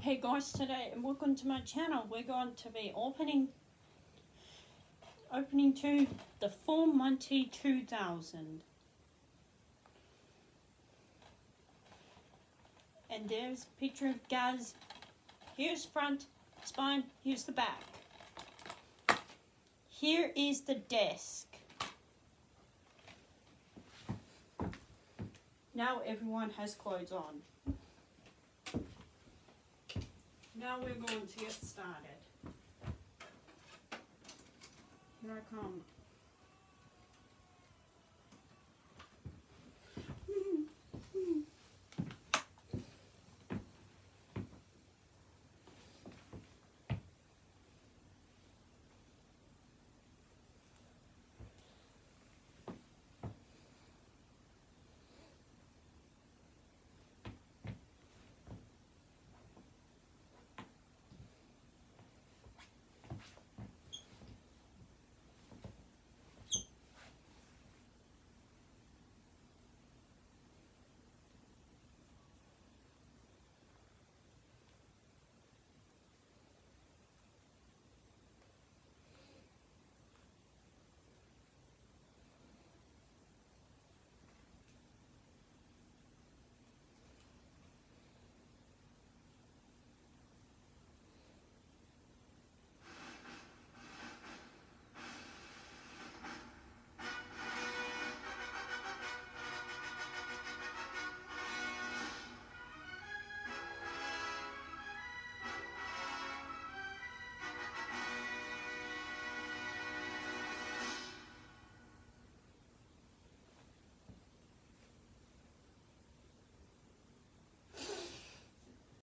Hey guys, today and welcome to my channel. We're going to be opening to the full Monty 2000. And there's a picture of Gaz. Here's front, spine, here's the back. Here is the desk. Now everyone has clothes on. Now we're going to get started. Here I come.